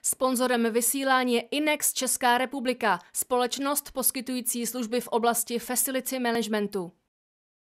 Sponzorem vysílání je Inex Česká republika, společnost poskytující služby v oblasti facility managementu.